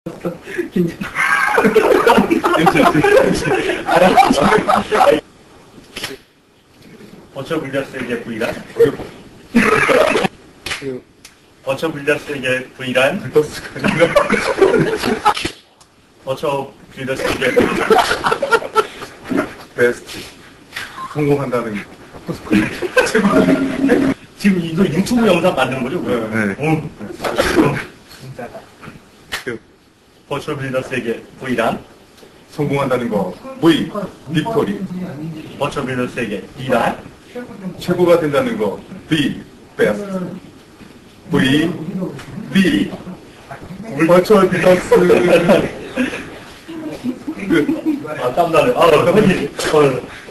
긴장. 어처 불렸을게 V란? 어처 불렸을게 V란? 어처 불렸을게 베스트. 성공한다는 거. 지금 이거 유튜브 영상 만드는 거죠? 네. 진짜다. 어처 불렸을게 V란? 성공한다는 거. V. 빅토리. 어처 불렸을게 B란? 최고가 된다는 거. B. 베스트. V. B. 버추얼 비더스. 아, 땀나네. 아,